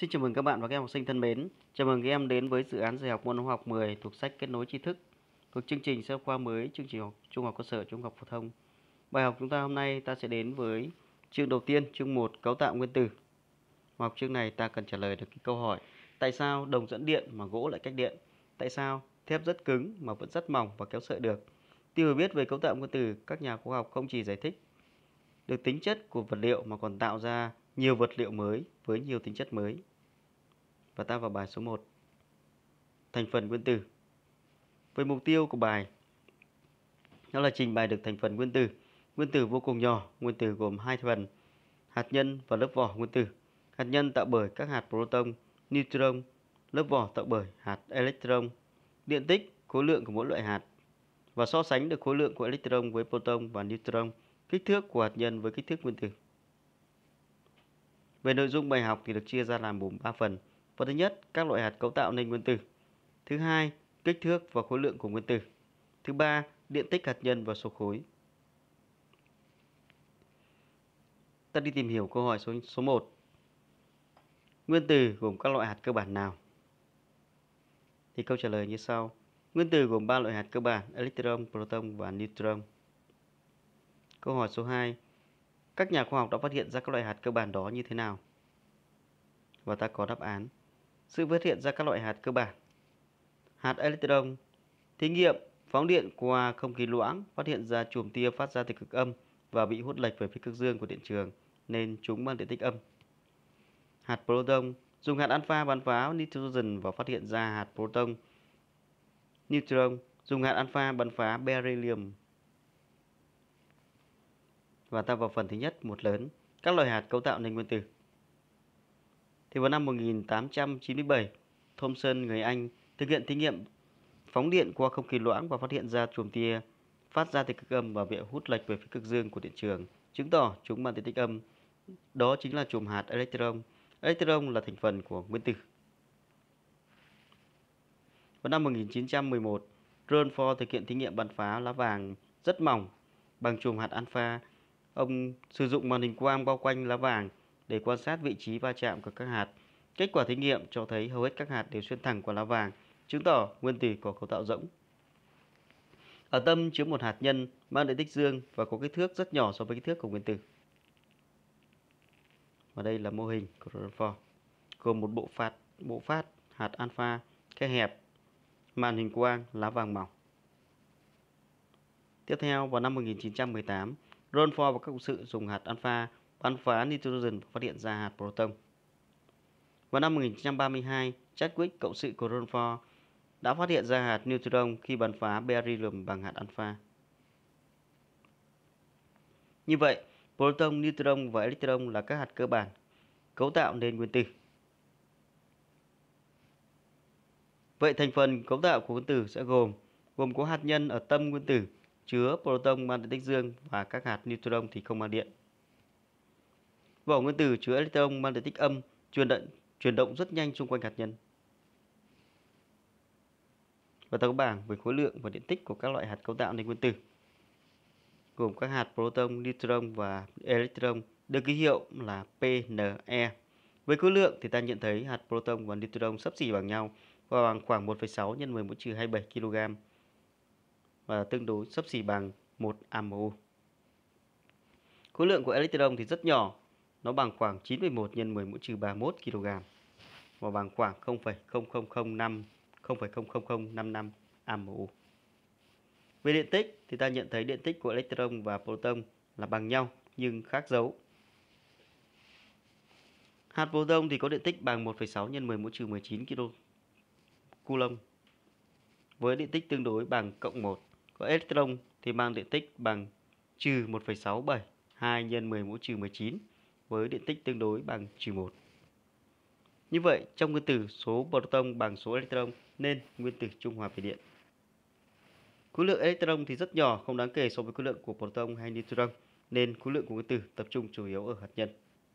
Xin chào mừng các bạn và các em học sinh thân mến. Chào mừng các em đến với dự án dạy học môn hóa học 10 thuộc sách Kết nối tri thức thuộc chương trình sách giáo khoa mới chương trình trung học cơ sở trung học phổ thông. Bài học chúng ta hôm nay ta sẽ đến với chương đầu tiên, chương 1 cấu tạo nguyên tử. Học chương này ta cần trả lời được cái câu hỏi: tại sao đồng dẫn điện mà gỗ lại cách điện? Tại sao thép rất cứng mà vẫn rất mỏng và kéo sợi được? Tìm hiểu biết về cấu tạo nguyên tử, các nhà khoa học không chỉ giải thích được tính chất của vật liệu mà còn tạo ra nhiều vật liệu mới với nhiều tính chất mới. Và ta vào bài số 1. Thành phần nguyên tử. Với mục tiêu của bài đó là trình bày được thành phần nguyên tử. Nguyên tử vô cùng nhỏ. Nguyên tử gồm hai phần: hạt nhân và lớp vỏ nguyên tử. Hạt nhân tạo bởi các hạt proton, neutron. Lớp vỏ tạo bởi hạt electron. Điện tích, khối lượng của mỗi loại hạt, và so sánh được khối lượng của electron với proton và neutron. Kích thước của hạt nhân với kích thước nguyên tử. Về nội dung bài học thì được chia ra làm gồm 3 phần. Phần thứ nhất, các loại hạt cấu tạo nên nguyên tử. Thứ hai, kích thước và khối lượng của nguyên tử. Thứ ba, điện tích hạt nhân và số khối. Ta đi tìm hiểu câu hỏi số 1. Nguyên tử gồm các loại hạt cơ bản nào? Thì câu trả lời như sau. Nguyên tử gồm 3 loại hạt cơ bản: electron, proton và neutron. Câu hỏi số 2. Các nhà khoa học đã phát hiện ra các loại hạt cơ bản đó như thế nào? Và ta có đáp án. Sự phát hiện ra các loại hạt cơ bản. Hạt electron. Thí nghiệm phóng điện qua không khí loãng phát hiện ra chùm tia phát ra từ cực âm và bị hút lệch về phía cực dương của điện trường, nên chúng mang điện tích âm. Hạt proton. Dùng hạt alpha bắn phá nitrogen và phát hiện ra hạt proton. Neutron. Dùng hạt alpha bắn phá beryllium. Và ta vào phần thứ nhất, một lớn. Các loại hạt cấu tạo nên nguyên tử. Thì vào năm 1897, Thomson người Anh thực hiện thí nghiệm phóng điện qua không khí loãng và phát hiện ra chùm tia phát ra từ cực âm và bị hút lệch về phía cực dương của điện trường, chứng tỏ chúng mang điện tích âm. Đó chính là chùm hạt electron. Electron là thành phần của nguyên tử. Vào năm 1911, Rutherford thực hiện thí nghiệm bắn phá lá vàng rất mỏng bằng chùm hạt alpha. Ông sử dụng màn hình quang bao quanh lá vàng để quan sát vị trí va chạm của các hạt. Kết quả thí nghiệm cho thấy hầu hết các hạt đều xuyên thẳng qua lá vàng, chứng tỏ nguyên tử có cấu tạo rỗng. Ở tâm chứa một hạt nhân mang điện tích dương và có kích thước rất nhỏ so với kích thước của nguyên tử. Và đây là mô hình của Rutherford, gồm một bộ phát hạt alpha, khe hẹp, màn hình quang, lá vàng mỏng. Tiếp theo, vào năm 1918, Rutherford và các cộng sự dùng hạt alpha bắn phá nitrogen và phát hiện ra hạt proton. Vào năm 1932, Chadwick, cộng sự của Rutherford, đã phát hiện ra hạt neutron khi bắn phá beryllium bằng hạt alpha. Như vậy, proton, neutron và electron là các hạt cơ bản cấu tạo nên nguyên tử. Vậy thành phần cấu tạo của nguyên tử sẽ gồm có hạt nhân ở tâm nguyên tử chứa proton mang điện tích dương và các hạt neutron thì không mang điện. Vỏ nguyên tử chứa electron mang điện tích âm, chuyển động rất nhanh xung quanh hạt nhân. Và ta có bảng về khối lượng và điện tích của các loại hạt cấu tạo nên nguyên tử, gồm các hạt proton, neutron và electron được ký hiệu là Pne. Với khối lượng thì ta nhận thấy hạt proton và neutron xấp xỉ bằng nhau và bằng khoảng 1,6 x 10⁻27 kg và tương đối xấp xỉ bằng 1 AmMu. Khối lượng của electron thì rất nhỏ, nó bằng khoảng 9,1 x 10⁻31 kg và bằng khoảng 0,0005 AmMu. Về điện tích thì ta nhận thấy điện tích của electron và proton là bằng nhau nhưng khác dấu. Hạt proton thì có điện tích bằng 1,6 x 10⁻19 Coulomb với điện tích tương đối bằng cộng 1. Còn electron thì mang điện tích bằng trừ 1,672 x 10⁻19 với điện tích tương đối bằng trừ 1. Như vậy, trong nguyên tử số proton bằng số electron nên nguyên tử trung hòa về điện. Khối lượng electron thì rất nhỏ, không đáng kể so với khối lượng của proton hay neutron, nên khối lượng của nguyên tử tập trung chủ yếu ở hạt nhân.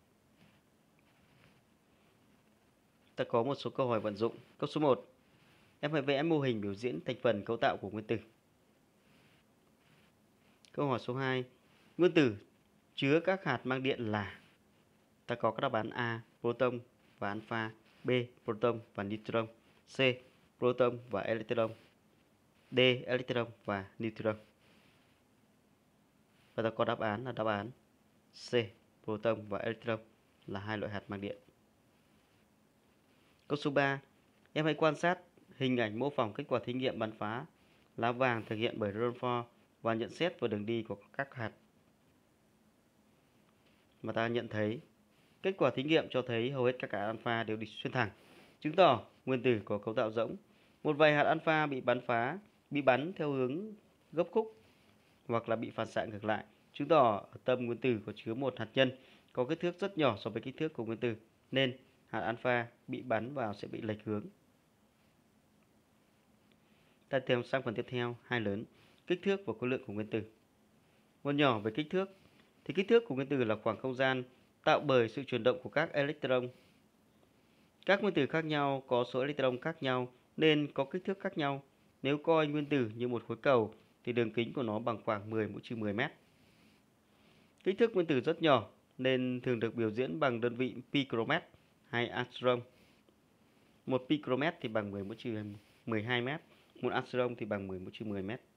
Ta có một số câu hỏi vận dụng. Câu số 1. Em hãy vẽ mô hình biểu diễn thành phần cấu tạo của nguyên tử. Câu hỏi số 2. Nguyên tử chứa các hạt mang điện là. Ta có các đáp án A. Proton, và alpha, B. Proton và neutron, C. Proton và electron, D. Electron và neutron. Và ta có đáp án là đáp án C. Proton và electron là hai loại hạt mang điện. Câu số 3. Em hãy quan sát hình ảnh mô phỏng kết quả thí nghiệm bắn phá lá vàng thực hiện bởi Rutherford và nhận xét về đường đi của các hạt. Mà ta nhận thấy kết quả thí nghiệm cho thấy hầu hết các hạt alpha đều đi xuyên thẳng, chứng tỏ nguyên tử có cấu tạo rỗng. Một vài hạt alpha bị bắn theo hướng gấp khúc hoặc là bị phản xạ ngược lại, chứng tỏ ở tâm nguyên tử có chứa một hạt nhân có kích thước rất nhỏ so với kích thước của nguyên tử, nên hạt alpha bị bắn vào sẽ bị lệch hướng. Ta theo sang phần tiếp theo, hai lớn, kích thước và khối lượng của nguyên tử. Một nhỏ về kích thước thì kích thước của nguyên tử là khoảng không gian tạo bởi sự chuyển động của các electron. Các nguyên tử khác nhau có số electron khác nhau nên có kích thước khác nhau. Nếu coi nguyên tử như một khối cầu thì đường kính của nó bằng khoảng 10 mũ trừ 10 mét. Kích thước nguyên tử rất nhỏ nên thường được biểu diễn bằng đơn vị picromet hay angstrom. Một picromet thì bằng 10 mũ trừ 12 mét, một angstrom thì bằng 10 mũ trừ 10 mét.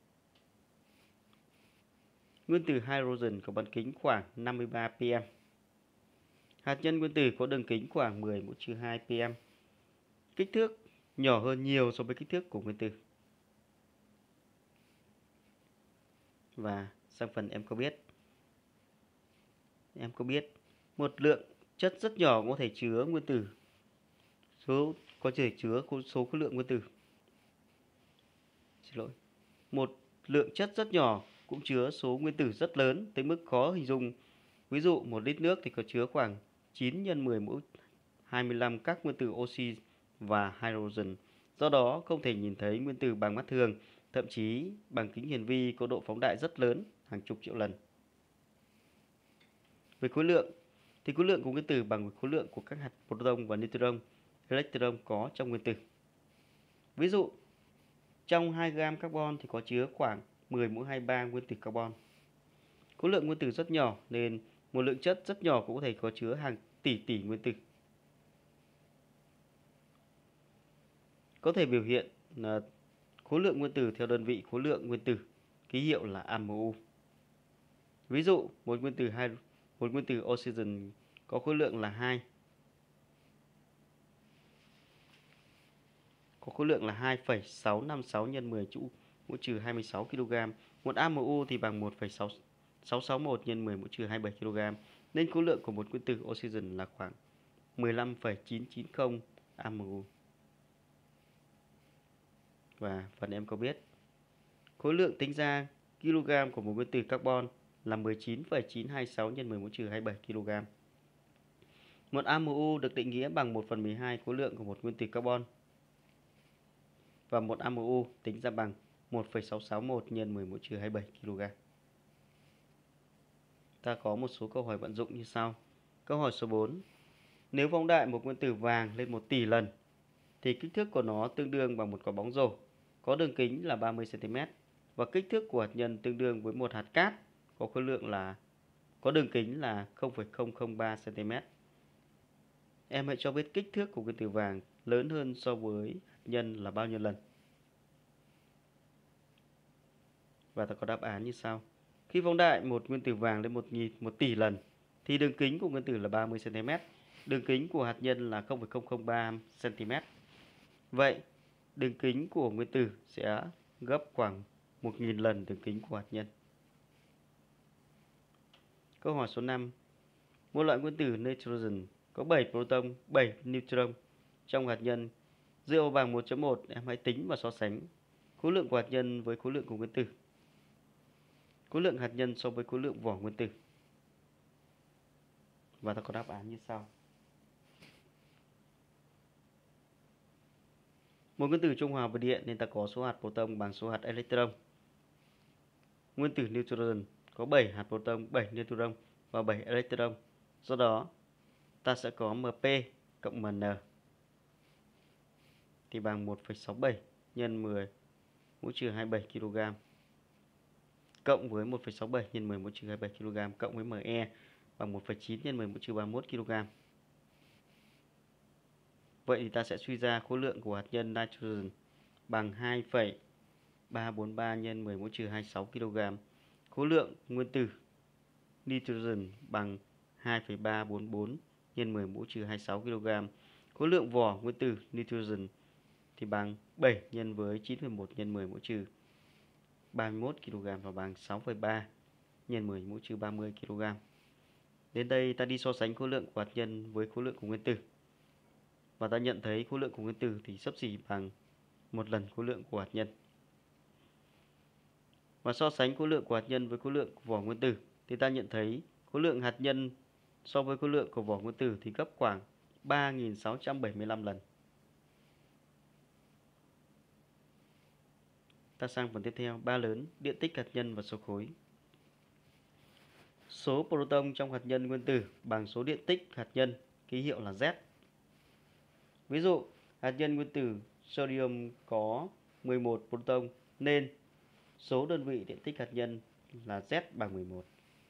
Nguyên tử hydrogen có bán kính khoảng 53 pm. Hạt nhân nguyên tử có đường kính khoảng 10 mũ trừ 2 pm. Kích thước nhỏ hơn nhiều so với kích thước của nguyên tử. Và sang phần em có biết một lượng chất rất nhỏ có thể chứa nguyên tử có thể chứa số khối lượng nguyên tử. Một lượng chất rất nhỏ cũng chứa số nguyên tử rất lớn tới mức khó hình dung. Ví dụ 1 lít nước thì có chứa khoảng 9 x 10 mũ 25 các nguyên tử oxy và hydrogen. Do đó không thể nhìn thấy nguyên tử bằng mắt thường, thậm chí bằng kính hiển vi có độ phóng đại rất lớn, hàng chục triệu lần. Về khối lượng thì khối lượng của nguyên tử bằng với khối lượng của các hạt proton và neutron, electron có trong nguyên tử. Ví dụ trong 2 gram carbon thì có chứa khoảng 10 mũ 23 nguyên tử carbon. Khối lượng nguyên tử rất nhỏ nên một lượng chất rất nhỏ cũng có thể có chứa hàng tỷ nguyên tử. Có thể biểu hiện là khối lượng nguyên tử theo đơn vị khối lượng nguyên tử, ký hiệu là AMU. Ví dụ một nguyên tử oxygen có khối lượng là 2. Có khối lượng là 2,656 x 10 mũ trừ 26 kg. Một AMU thì bằng 1,661 x 10 mũ trừ 27 kg. Nên khối lượng của một nguyên tử oxygen là khoảng 15,990 AMU. Và phần em có biết khối lượng tính ra kg của một nguyên tử carbon là 19,926 x 10 mũ trừ 27 kg. Một AMU được định nghĩa bằng 1/12 khối lượng của một nguyên tử carbon. Và một AMU tính ra bằng 1,661 x 10 mũ trừ 27 kg. Ta có một số câu hỏi vận dụng như sau. Câu hỏi số 4. Nếu phóng đại một nguyên tử vàng lên 1 tỷ lần thì kích thước của nó tương đương bằng một quả bóng rổ có đường kính là 30 cm và kích thước của hạt nhân tương đương với một hạt cát có đường kính là 0,003 cm. Em hãy cho biết kích thước của nguyên tử vàng lớn hơn so với hạt nhân là bao nhiêu lần? Và ta có đáp án như sau. Khi phóng đại một nguyên tử vàng lên 1 tỷ lần thì đường kính của nguyên tử là 30 cm, đường kính của hạt nhân là 0,003 cm. Vậy đường kính của nguyên tử sẽ gấp khoảng 1000 lần đường kính của hạt nhân. Câu hỏi số 5. Một loại nguyên tử nitrogen có 7 proton, 7 neutron trong hạt nhân. Dựa bằng 1.1, em hãy tính và so sánh khối lượng của hạt nhân với khối lượng của nguyên tử. Khối lượng hạt nhân so với khối lượng vỏ nguyên tử. Và ta có đáp án như sau. Một nguyên tử trung hòa với điện nên ta có số hạt proton bằng số hạt electron. Nguyên tử nitrogen có 7 hạt proton, 7 neutron và 7 electron. Do đó, ta sẽ có MP cộng MN thì bằng 1,67 x 10 mũ trừ 27 kg cộng với 1,67 x 10 mũ trừ 27 kg cộng với ME bằng 1,9 x 10 mũ trừ 31 kg. Vậy thì ta sẽ suy ra khối lượng của hạt nhân nitrogen bằng 2,343 nhân 10 mũ trừ 26 kg. Khối lượng nguyên tử nitrogen bằng 2,344 nhân 10 mũ trừ 26 kg. Khối lượng vỏ nguyên tử nitrogen thì bằng 7 nhân với 9,1 nhân 10 mũ trừ 31 kg và bằng 6,3 nhân 10 mũ trừ 30 kg. Đến đây ta đi so sánh khối lượng của hạt nhân với khối lượng của nguyên tử. Và ta nhận thấy khối lượng của nguyên tử thì xấp xỉ bằng một lần khối lượng của hạt nhân. Và so sánh khối lượng của hạt nhân với khối lượng của vỏ nguyên tử thì ta nhận thấy khối lượng hạt nhân so với khối lượng của vỏ nguyên tử thì gấp khoảng 3.675 lần. Ta sang phần tiếp theo, ba lớn, điện tích hạt nhân và số khối. Số proton trong hạt nhân nguyên tử bằng số điện tích hạt nhân, ký hiệu là Z. Ví dụ, hạt nhân nguyên tử sodium có 11 proton nên số đơn vị điện tích hạt nhân là Z bằng 11.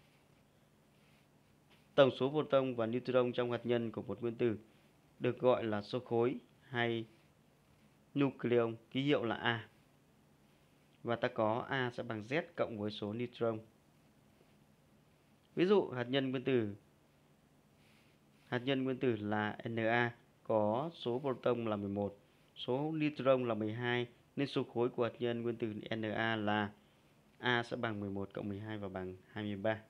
Tổng số proton và neutron trong hạt nhân của một nguyên tử được gọi là số khối hay nucleon, ký hiệu là A. Và ta có A sẽ bằng Z cộng với số neutron. Ví dụ hạt nhân nguyên tử là Na có số proton là 11, số neutron là 12 nên số khối của hạt nhân nguyên tử Na là A sẽ bằng 11 cộng 12 và bằng 23.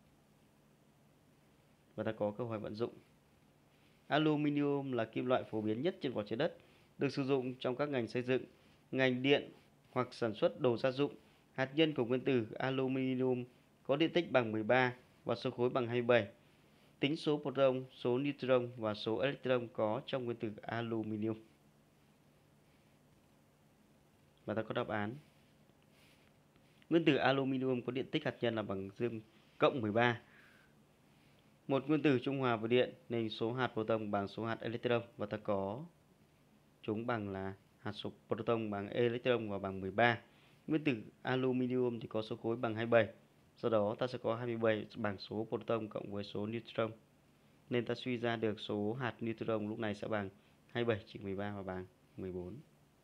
Và ta có câu hỏi vận dụng. Aluminium là kim loại phổ biến nhất trên vỏ trái đất, được sử dụng trong các ngành xây dựng, ngành điện hoặc sản xuất đồ gia dụng. Hạt nhân của nguyên tử aluminium có điện tích bằng 13 và số khối bằng 27. Tính số proton, số neutron và số electron có trong nguyên tử aluminium. Và ta có đáp án. Nguyên tử aluminium có điện tích hạt nhân là bằng dương cộng 13. Một nguyên tử trung hòa với điện nên số hạt proton bằng số hạt electron, và ta có chúng bằng là hạt số proton bằng electron và bằng 13. Nguyên tử aluminium thì có số khối bằng 27. Do đó ta sẽ có 27 bằng số proton cộng với số neutron. Nên ta suy ra được số hạt neutron lúc này sẽ bằng 27 trừ 13 và bằng 14.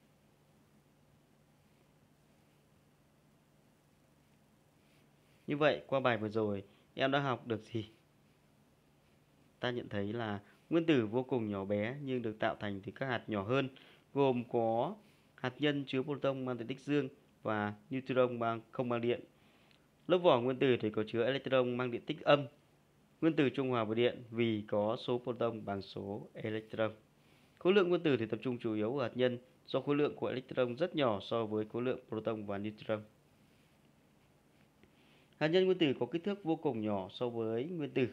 Như vậy qua bài vừa rồi em đã học được gì? Ta nhận thấy là nguyên tử vô cùng nhỏ bé nhưng được tạo thành từ các hạt nhỏ hơn, gồm có hạt nhân chứa proton mang điện tích dương và neutron không mang điện. Lớp vỏ nguyên tử thì có chứa electron mang điện tích âm. Nguyên tử trung hòa với điện vì có số proton bằng số electron. Khối lượng nguyên tử thì tập trung chủ yếu ở hạt nhân do khối lượng của electron rất nhỏ so với khối lượng proton và neutron. Hạt nhân nguyên tử có kích thước vô cùng nhỏ so với nguyên tử.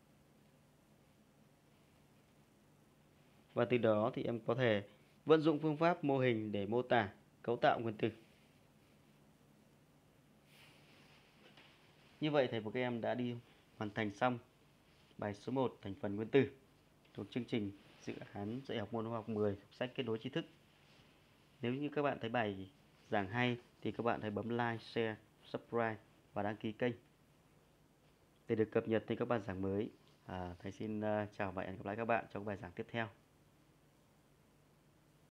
Và từ đó thì em có thể vận dụng phương pháp mô hình để mô tả cấu tạo nguyên tử. Như vậy thầy và các em đã đi hoàn thành xong bài số 1 thành phần nguyên tử thuộc chương trình dự án dạy học môn hóa học 10 thuộc sách kết nối tri thức. Nếu như các bạn thấy bài giảng hay thì các bạn hãy bấm like, share, subscribe và đăng ký kênh để được cập nhật thêm các bài giảng mới. Thầy xin chào và hẹn gặp lại các bạn trong bài giảng tiếp theo.